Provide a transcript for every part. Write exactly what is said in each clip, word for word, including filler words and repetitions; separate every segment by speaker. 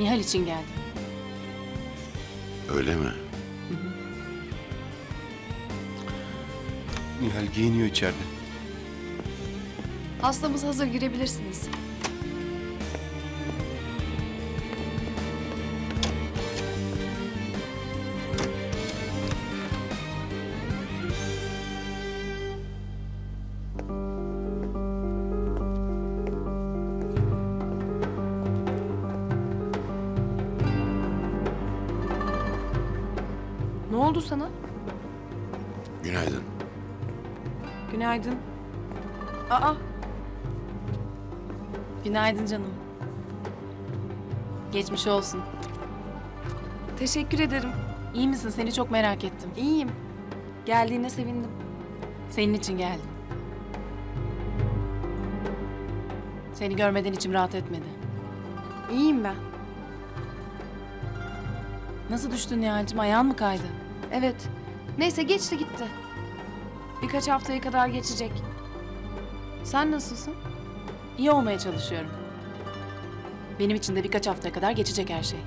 Speaker 1: Nihal için geldim.
Speaker 2: Öyle mi?
Speaker 1: Hı hı.
Speaker 3: Nihal giyiniyor içeride.
Speaker 4: Hastamız hazır, girebilirsiniz.
Speaker 5: Ne oldu sana?
Speaker 2: Günaydın.
Speaker 5: Günaydın. Aa,
Speaker 1: Günaydın canım. Geçmiş olsun.
Speaker 5: teşekkür ederim.
Speaker 1: İyi misin? Seni çok merak ettim.
Speaker 5: İyiyim. Geldiğine sevindim.
Speaker 1: Senin için geldim. Seni görmeden içim rahat etmedi.
Speaker 5: İyiyim ben.
Speaker 1: Nasıl düştün Nihal'cim? Ayağın mı kaydı?
Speaker 5: Evet. Neyse geçti gitti. Birkaç haftaya kadar geçecek. Sen nasılsın?
Speaker 1: İyi olmaya çalışıyorum. Benim için de birkaç haftaya kadar geçecek her şey.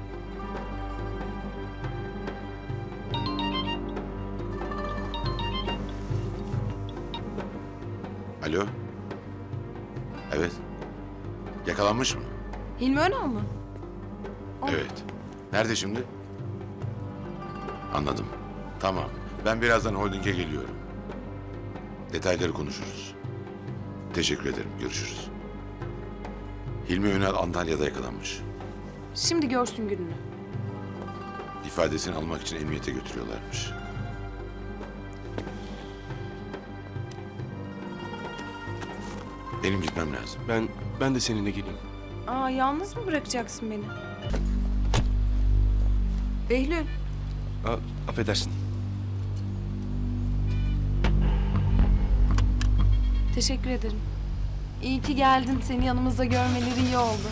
Speaker 2: Alo? Evet. Yakalanmış mı?
Speaker 5: Hilmi Önal mı? O-
Speaker 2: Evet. Nerede şimdi? Anladım. Tamam. Ben birazdan holdinge geliyorum. Detayları konuşuruz. Teşekkür ederim. Görüşürüz. Hilmi Önal Antalya'da yakalanmış.
Speaker 5: Şimdi görsün gününü.
Speaker 2: İfadesini almak için emniyete götürüyorlarmış. Benim gitmem lazım.
Speaker 3: Ben ben de seninle geleyim.
Speaker 5: Aa, yalnız mı bırakacaksın beni? Behlül,
Speaker 3: Aa, affedersin.
Speaker 5: teşekkür ederim. İyi ki geldin. Seni yanımızda görmeleri iyi oldu.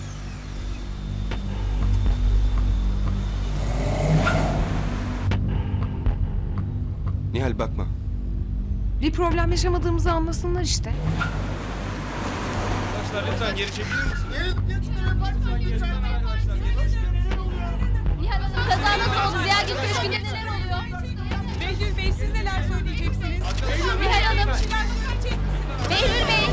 Speaker 3: Nihal bakma.
Speaker 5: Bir problem yaşamadığımızı anlasınlar işte.
Speaker 6: Arkadaşlar lütfen geri çekilir misiniz?
Speaker 7: Nihal Hanım kaza nasıl oldu? Ziyagil Köşkü'nde neler oluyor?
Speaker 8: Behlül Bey siz neler söyleyeceksiniz?
Speaker 7: Nihal Hanım. Behlül Bey.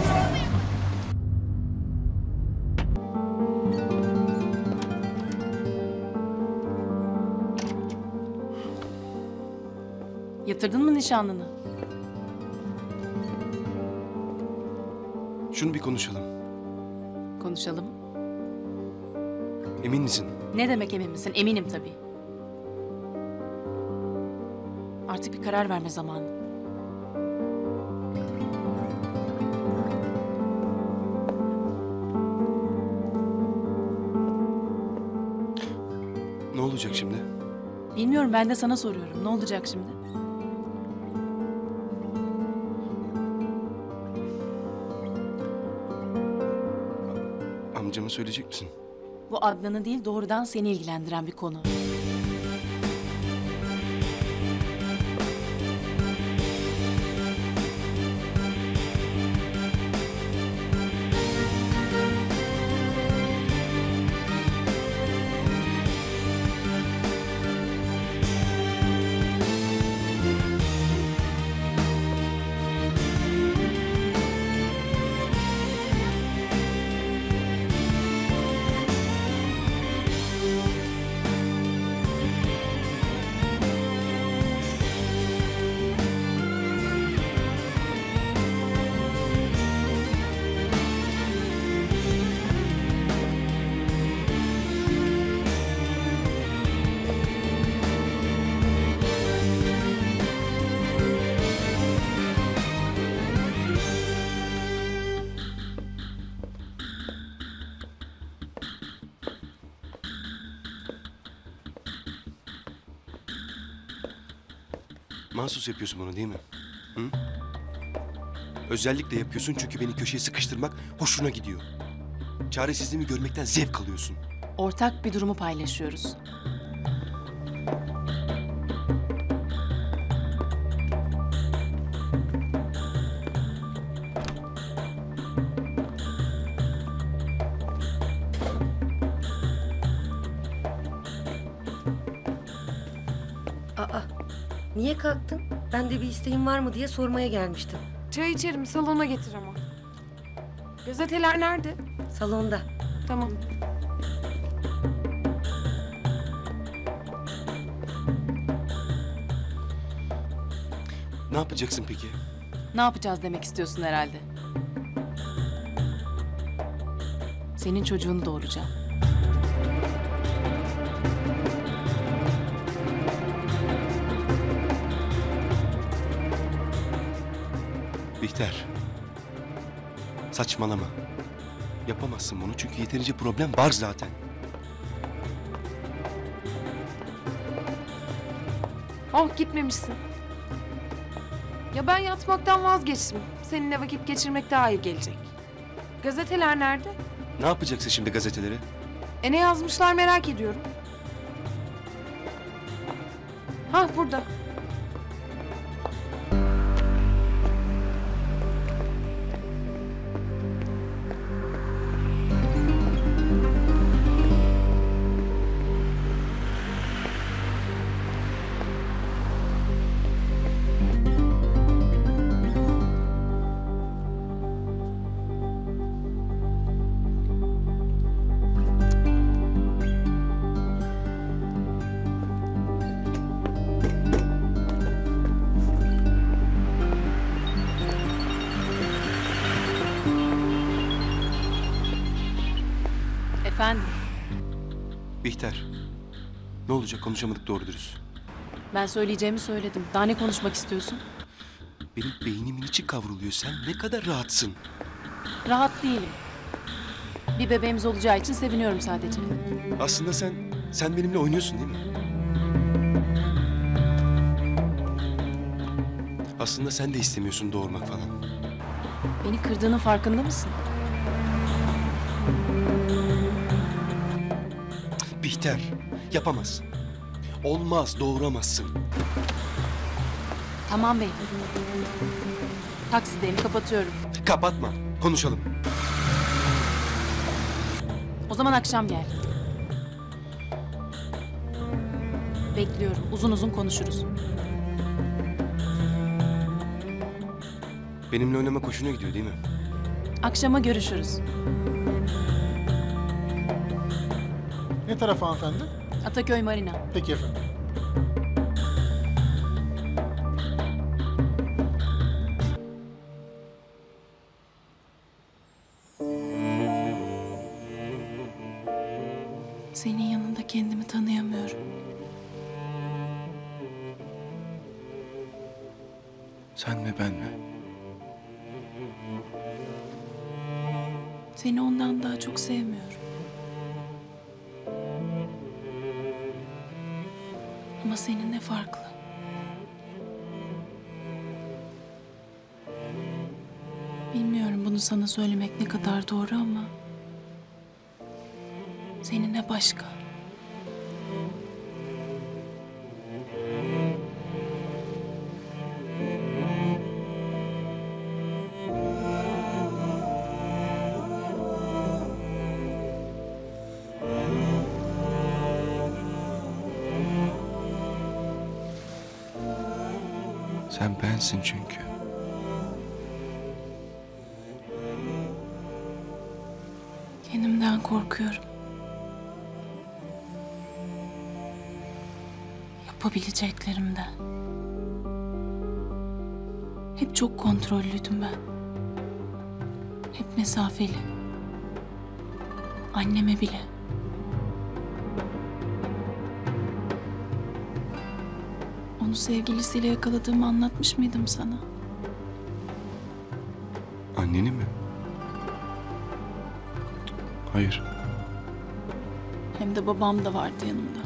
Speaker 1: Yatırdın mı nişanlını?
Speaker 3: Şunu bir konuşalım.
Speaker 1: Konuşalım.
Speaker 3: Emin misin?
Speaker 1: Ne demek emin misin? Eminim tabii. Artık bir karar verme zamanı.
Speaker 3: Ne olacak şimdi?
Speaker 1: Bilmiyorum, ben de sana soruyorum. Ne olacak şimdi?
Speaker 3: Amcama söyleyecek misin?
Speaker 1: Bu Adnan'ı değil, doğrudan seni ilgilendiren bir konu.
Speaker 3: Mahsus yapıyorsun bunu değil mi? Hı? Özellikle yapıyorsun çünkü beni köşeye sıkıştırmak hoşuna gidiyor. Çaresizliğimi görmekten zevk alıyorsun.
Speaker 1: Ortak bir durumu paylaşıyoruz.
Speaker 9: Niye kalktın? Ben de bir isteğin var mı diye sormaya gelmiştim.
Speaker 5: Çay içerim, salona getir ama. Gazeteler nerede?
Speaker 9: Salonda.
Speaker 5: Tamam.
Speaker 3: Ne yapacaksın peki?
Speaker 1: Ne yapacağız demek istiyorsun herhalde. Senin çocuğunu doğuracağım.
Speaker 3: Bihter. Saçmalama. Yapamazsın bunu çünkü yeterince problem var zaten.
Speaker 5: Oh, gitmemişsin. Ya ben yatmaktan vazgeçtim. Seninle vakit geçirmek daha iyi gelecek. Gazeteler nerede?
Speaker 3: Ne yapacaksın şimdi gazeteleri?
Speaker 5: E ne yazmışlar merak ediyorum. Hah, burada.
Speaker 1: Efendim,
Speaker 3: Bihter. Ne olacak, konuşamadık doğru dürüst.
Speaker 1: ben söyleyeceğimi söyledim. Daha ne konuşmak istiyorsun?
Speaker 3: Benim beynimin içi kavruluyor. Sen ne kadar rahatsın.
Speaker 1: Rahat değilim. Bir bebeğimiz olacağı için seviniyorum sadece.
Speaker 3: Aslında sen, sen benimle oynuyorsun değil mi? Aslında sen de istemiyorsun doğurmak falan.
Speaker 1: Beni kırdığının farkında mısın?
Speaker 3: Bihter, yapamazsın. Olmaz, doğuramazsın.
Speaker 1: Tamam bey. Taksideyim, kapatıyorum.
Speaker 3: Kapatma, konuşalım.
Speaker 1: O zaman akşam gel. Bekliyorum. Uzun uzun konuşuruz.
Speaker 3: Benimle oynamak hoşuna gidiyor değil mi?
Speaker 1: Akşama görüşürüz.
Speaker 10: Ne taraf hanımefendi?
Speaker 1: Ataköy Marina.
Speaker 10: Peki efendim.
Speaker 1: Senin yanında kendimi tanıyamıyorum.
Speaker 3: Sen mi ben mi?
Speaker 1: Seni ondan daha çok sevmiyorum. Ama seninle farklı. Bilmiyorum bunu sana söylemek ne kadar doğru ama... seninle başka.
Speaker 3: Sen bensin çünkü.
Speaker 1: Kendimden korkuyorum. Yapabileceklerimden. Hep çok kontrollüydüm ben. Hep mesafeli. Anneme bile. Onu sevgilisiyle yakaladığımı anlatmış mıydım sana?
Speaker 3: Anneni mi? Hayır.
Speaker 1: Hem de babam da vardı yanımda.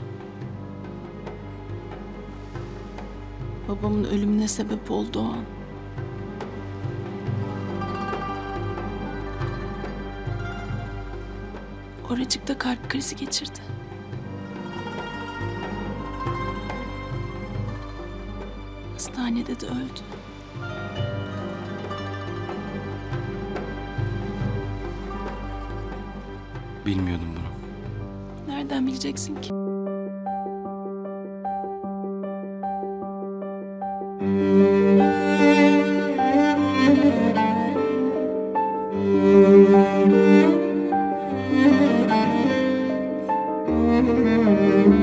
Speaker 1: Babamın ölümüne sebep oldu o an. Oracıkta kalp krizi geçirdi. Hastanede de öldü.
Speaker 3: Bilmiyordum bunu.
Speaker 1: Nereden bileceksin ki?
Speaker 5: Tamam.